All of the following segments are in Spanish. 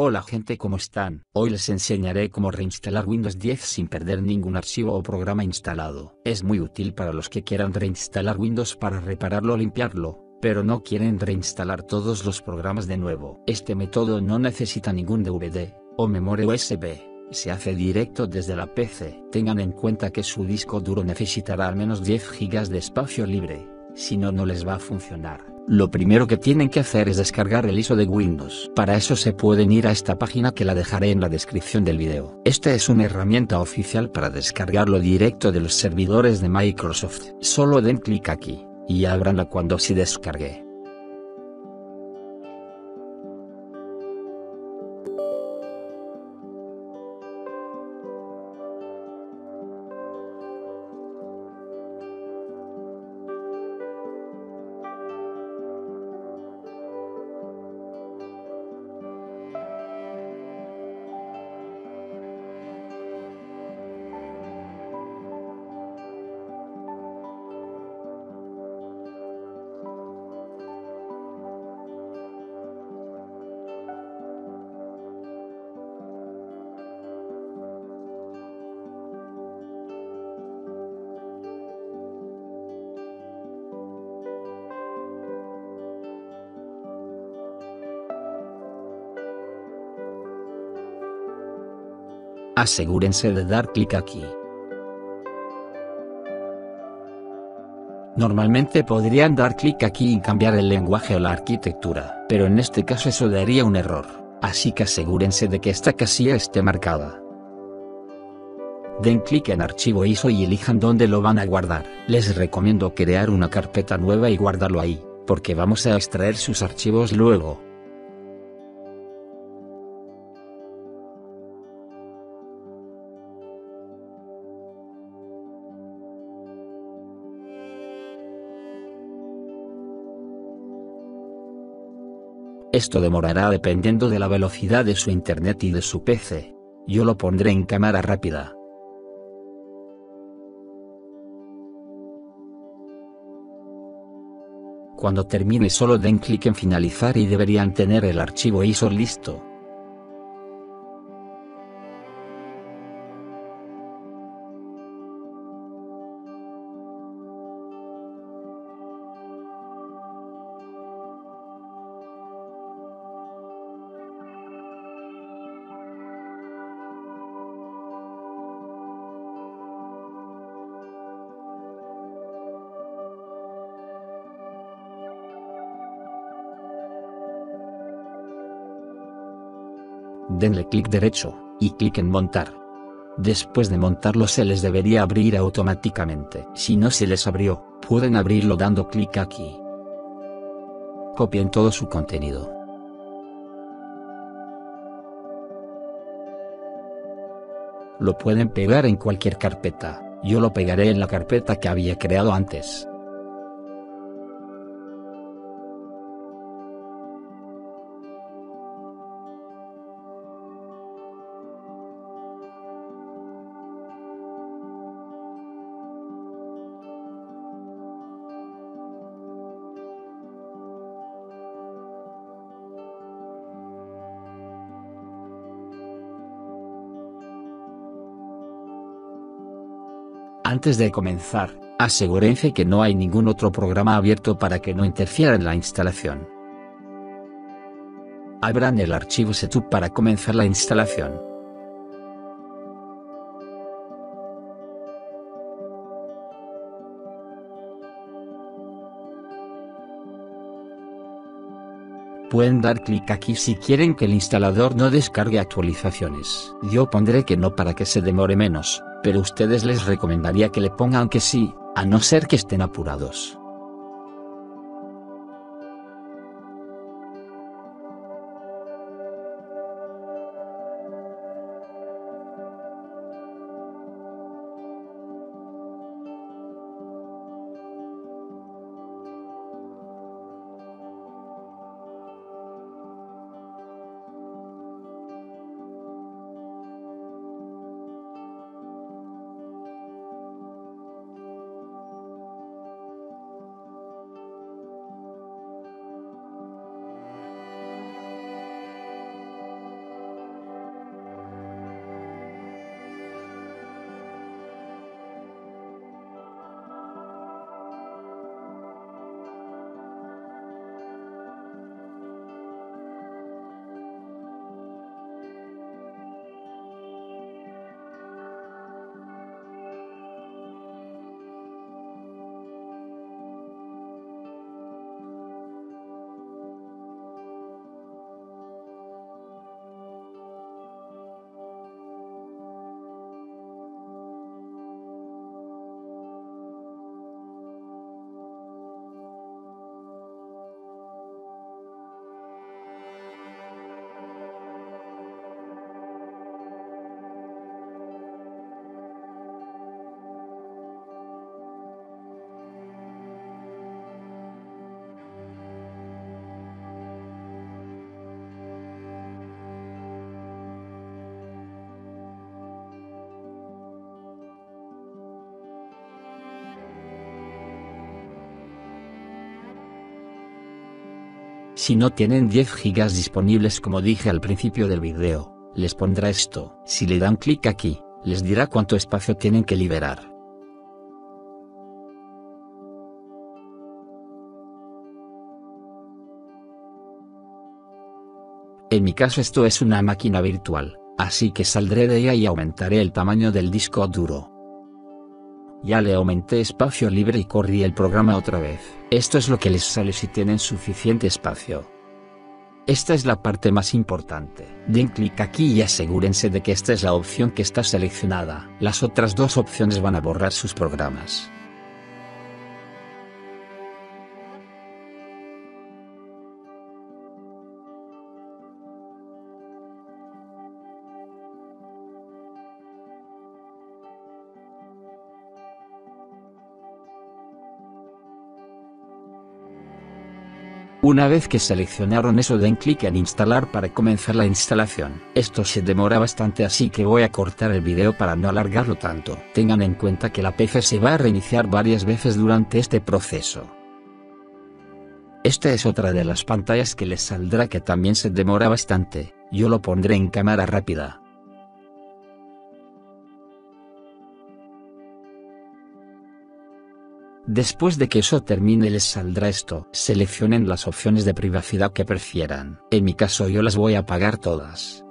Hola gente, ¿cómo están? Hoy les enseñaré cómo reinstalar Windows 10 sin perder ningún archivo o programa instalado. Es muy útil para los que quieran reinstalar Windows para repararlo o limpiarlo, pero no quieren reinstalar todos los programas de nuevo. Este método no necesita ningún DVD o memoria USB. Se hace directo desde la PC. Tengan en cuenta que su disco duro necesitará al menos 10 GB de espacio libre, si no, no les va a funcionar. Lo primero que tienen que hacer es descargar el ISO de Windows. Para eso se pueden ir a esta página que la dejaré en la descripción del video. Esta es una herramienta oficial para descargarlo directo de los servidores de Microsoft. Solo den clic aquí, y ábranla cuando se descargue. Asegúrense de dar clic aquí. Normalmente podrían dar clic aquí y cambiar el lenguaje o la arquitectura, pero en este caso eso daría un error, así que asegúrense de que esta casilla esté marcada. Den clic en Archivo ISO y elijan dónde lo van a guardar. Les recomiendo crear una carpeta nueva y guardarlo ahí, porque vamos a extraer sus archivos luego. Esto demorará dependiendo de la velocidad de su internet y de su PC. Yo lo pondré en cámara rápida. Cuando termine solo den clic en finalizar y deberían tener el archivo ISO listo. Denle clic derecho, y clic en montar. Después de montarlo se les debería abrir automáticamente. Si no se les abrió, pueden abrirlo dando clic aquí. Copien todo su contenido. Lo pueden pegar en cualquier carpeta, yo lo pegaré en la carpeta que había creado antes. Antes de comenzar, asegúrense que no hay ningún otro programa abierto para que no interfiera en la instalación. Abran el archivo Setup para comenzar la instalación. Pueden dar clic aquí si quieren que el instalador no descargue actualizaciones. Yo pondré que no para que se demore menos, pero ustedes les recomendaría que le pongan que sí, a no ser que estén apurados. Si no tienen 10 GB disponibles como dije al principio del video, les pondrá esto. Si le dan clic aquí, les dirá cuánto espacio tienen que liberar. En mi caso esto es una máquina virtual, así que saldré de ella y aumentaré el tamaño del disco duro. Ya le aumenté espacio libre y corrí el programa otra vez. Esto es lo que les sale si tienen suficiente espacio. Esta es la parte más importante. Den clic aquí y asegúrense de que esta es la opción que está seleccionada. Las otras dos opciones van a borrar sus programas. Una vez que seleccionaron eso, den clic en instalar para comenzar la instalación. Esto se demora bastante, así que voy a cortar el video para no alargarlo tanto. Tengan en cuenta que la PC se va a reiniciar varias veces durante este proceso. Esta es otra de las pantallas que les saldrá que también se demora bastante. Yo lo pondré en cámara rápida. Después de que eso termine les saldrá esto. Seleccionen las opciones de privacidad que prefieran. En mi caso yo las voy a apagar todas.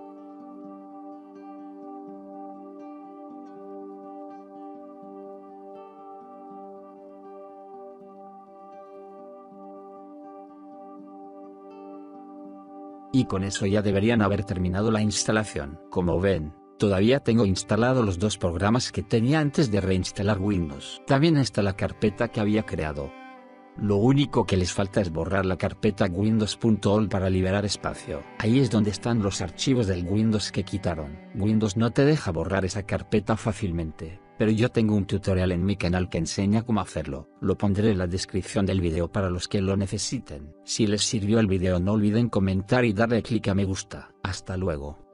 Y con eso ya deberían haber terminado la instalación. Como ven, todavía tengo instalado los dos programas que tenía antes de reinstalar Windows. También está la carpeta que había creado. Lo único que les falta es borrar la carpeta windows.all para liberar espacio. Ahí es donde están los archivos del Windows que quitaron. Windows no te deja borrar esa carpeta fácilmente, pero yo tengo un tutorial en mi canal que enseña cómo hacerlo. Lo pondré en la descripción del video para los que lo necesiten. Si les sirvió el video no olviden comentar y darle clic a me gusta. Hasta luego.